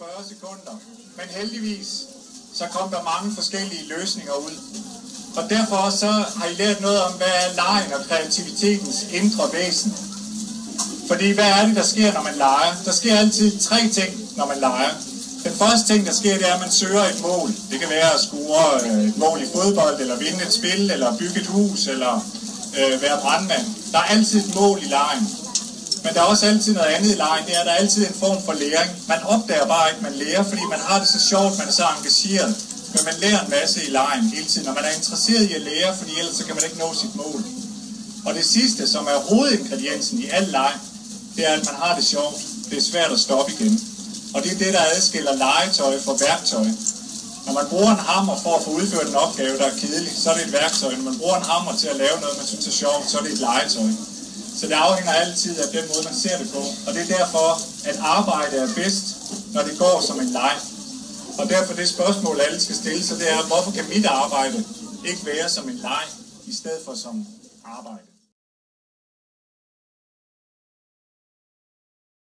40 sekunder. Men heldigvis, så kom der mange forskellige løsninger ud. Og derfor så har I lært noget om, hvad er legen og kreativitetens indre væsen. Fordi hvad er det, der sker, når man leger? Der sker altid 3 ting, når man leger. Den første ting, der sker, det er, at man søger et mål. Det kan være at score et mål i fodbold, eller vinde et spil, eller bygge et hus, eller være brandmand. Der er altid et mål i legen. Men der er også altid noget andet i legen. Det er, der er altid en form for læring. Man opdager bare ikke, man lærer, fordi man har det så sjovt, man er så engageret. Men man lærer en masse i legen hele tiden, og man er interesseret i at lære, fordi ellers så kan man ikke nå sit mål. Og det sidste, som er hovedingrediensen i al leg, det er, at man har det sjovt. Det er svært at stoppe igen. Og det er det, der adskiller legetøj fra værktøj. Når man bruger en hammer for at få udført en opgave, der er kedelig, så er det et værktøj. Når man bruger en hammer til at lave noget, man synes er sjovt, så er det et legetøj. Så det afhænger altid af den måde, man ser det på. Og det er derfor, at arbejde er bedst, når det går som en leg. Og derfor det spørgsmål, alle skal stille sig, det er, hvorfor kan mit arbejde ikke være som en leg, i stedet for som arbejde?